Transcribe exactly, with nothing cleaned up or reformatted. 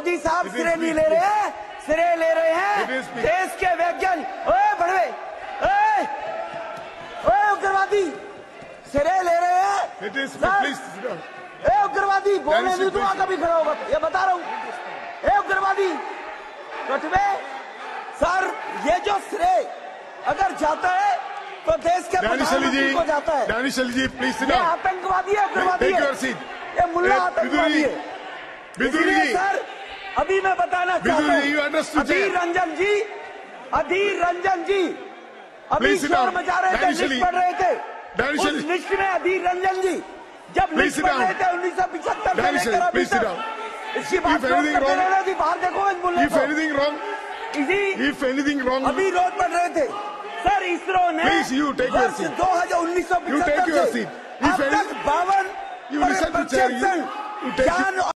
मोदी साहब सिरे नहीं ले रहे हैं, सिरे ले रहे हैं देश के वैज्ञानिक। ओए बड़वे, ओए ओए उग्रवादी सिरे ले रहे हैं सर। ए उग्रवादी बोलने नहीं दूंगा कभी खड़ा होगा, ये बता रहा हूँ। ए उग्रवादी कटवे सर, ये जो श्रेय अगर जाता है तो देश के प्रधानमंत्री को जाता है। दानिश अली जी प्लीज ये आतंकवादी है, उग्रवादी है, ये मुल्ला आतंकवादी है। इसलिए सर अभी मैं बताना चाहता हूँ, अधीर रंजन जी, अधीर रंजन जी अभी शोर मचा रहे थे, लिस्ट पढ़ रहे थे। उस लिस्ट में अधीर रंजन जी जब लिस्ट पढ़ रहे थे उन्नीस सौ पिछहत्तर से लेकर अभी तक, इसकी बात करते रहना थी। बाहर देखो इस मुल्ले को, इसी अभी रोज पढ़ रहे थे सर। इसरो ने वर्ष दो हजार उन्नीस सौ पिछहत्तर से अब तक बावन